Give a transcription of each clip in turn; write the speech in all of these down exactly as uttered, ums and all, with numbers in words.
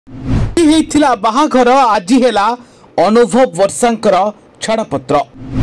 बाहाघर आज है अनुभव वर्षांकर छाड़पत्र।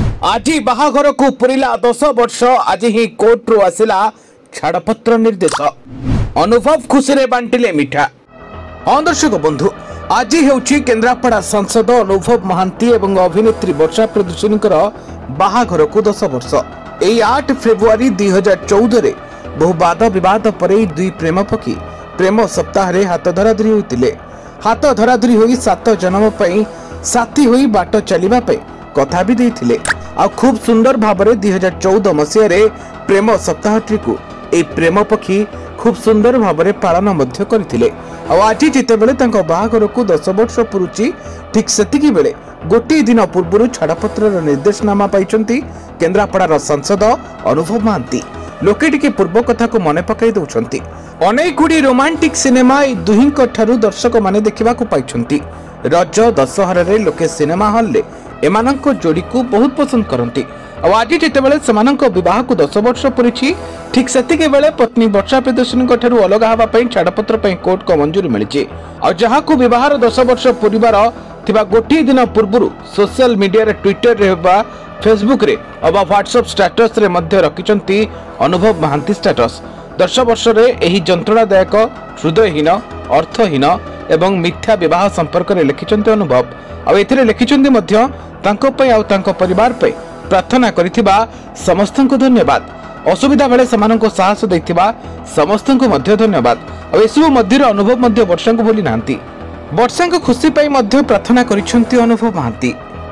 आज बाहाघर को पुरिला दस वर्ष। आज ही कोर्ट रु आसिला छाड़पत्र निर्देश। अनुभव खुशी रे बांटिले मिठा। हाँ दर्शक बंधु, आज हेउची केन्द्रापड़ा सांसद अनुभव महांती एवं अभिनेत्री वर्षा प्रियदर्शिनी बाहाघर को दस वर्ष। यही आठ फेब्रुआरी दुई हजार चौदह रे बहु वाद विवाद पर दुई प्रेम पक्षी प्रेम सप्ताह रे हाथ धराधरी होते। हाथ धराधरी होई सात जन्म पई साथी होई बाट चलिबा पे कथा भी देथिले। आ खूब सुंदर भाबरे दुई हजार चौदह मसीह रे प्रेम सप्ताहटी को ए प्रेम पक्षी खूब सुंदर भाबरे पालन मध्य करथिले। आ आज जितेबेले तांको बाहाघर को दस वर्ष पुरुची ठीक सेतिकी बेले गोटे दिन पूर्व छाड़पत्र निर्देशनामा पाइचंती केन्द्रापड़ार सांसद अनुभव महांती। लोके टिके पूर्व कथा को मन पकाई दउछंती। अनेक गुडी रोमांटिक सिनेमा दुहिं ठारू दर्शक माने देखिबा को पाइछंती। रज दशहरा रे लोके सिनेमा हॉल ले एमानंको जोड़ी को बहुत पसंद करंती। और आज जितेबेले समानंको विवाह को दस वर्ष पुरिछि ठीक सेतिके बेले पत्नी वर्षा प्रियदर्शिनी ठारू अलग हवा पई छाड़पत्र पई कोर्ट को मंजूरी मिलिछि। और जहा को विवाहर दस वर्ष पूरिबार थिबा गोटे दिन पूर्व सोशल मीडिया रे ट्विटर रे बा फेसबुक रे अबा व्हाट्सएप स्टेटस रे मध्य रखिचंती अनुभव महांती स्टेटस। दस वर्ष रे एही जंत्रणादायक हृदयहीन अर्थहीन एवं मिथ्या विवाह संपर्क रे लिखिचंती अनुभव। आ एथिरे लिखिचंती मध्य तांको पई आ तांको परिवार पे प्रार्थना करिथिबा समस्तनको धन्यवाद। असुविधा बेले समाननको साहस दैथिबा समस्तनको मध्य धन्यवाद। आ एसबु मध्य अनुभव मध्य वर्षांको बोली नांती। वर्षांको खुशी पई मध्य प्रार्थना करिसंती अनुभव महांती।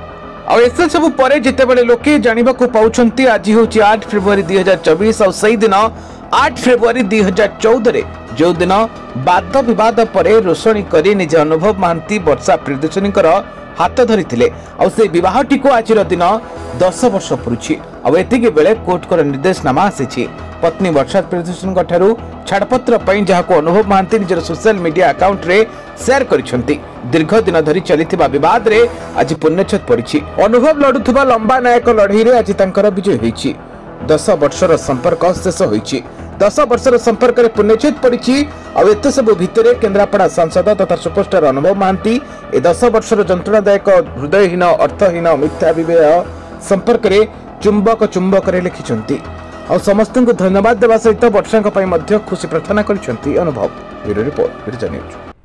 और एसे सब परे जितेबेले लोके जानिबा को पाउछंती आज होची आठ फेब्रुआरी दुई हजार चौबीस और सही दिन आठ फेब्रुआरी दुई हजार चौदह रे जो दिन वाद विवाद परे रोषणी करी निज अनुभव महांती वर्षा प्रियदर्शिनी हाथ धरिथिले। और से विवाहटी को आज दिन दस वर्ष पुरुछि। और एतिके बेले कोर्ट को निर्देशनामा आसीछि पत्नी वर्षा प्रियदर्शिनी ठारू छाड़पत्र पई जहाको अनुभव महांती निजर सोशल मीडिया अकाउंट रे शेयर करिसंती। दीर्घ दिन धरी चलिथिबा विवाद रे आज पुण्यछेद पड़िछि। अनुभव लड़ुथिबा लंबा नायक लड़ई रे आज तांकर विजय होईछि। दस वर्षर संपर्क शेष होईछि। दस वर्षर संपर्क रे पुण्यछेद पड़िछि। और एते सब भितरे केन्द्रापड़ा सांसद तथा सुपरस्टार अनुभव महांती ए दस वर्षर जंत्रणादायक हृदयहीन अर्थहीन मिथ्या विवाह संपर्क रे चुंबक चुंबक रे लिखिछंती। और समस्त को धन्यवाद देवा सहित वर्षा खुशी प्रार्थना करिसंती अनुभव। Bureau report.